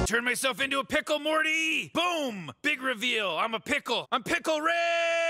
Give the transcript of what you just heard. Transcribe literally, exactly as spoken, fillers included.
turn myself into a pickle, Morty! Boom! Big reveal. I'm a pickle. I'm Pickle Rick!